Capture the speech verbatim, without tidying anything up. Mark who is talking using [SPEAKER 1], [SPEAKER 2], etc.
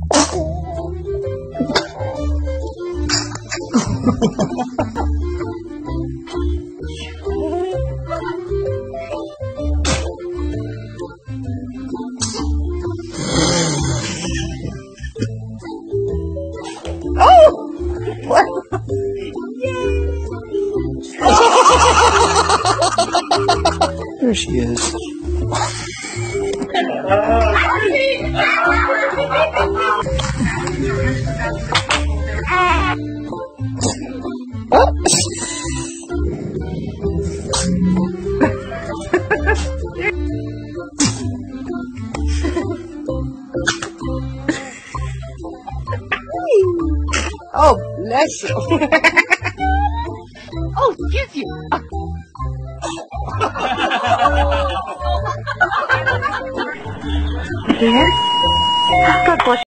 [SPEAKER 1] Oh! What? There she is. Oh, bless you.
[SPEAKER 2] Oh, excuse you. Dear, God bless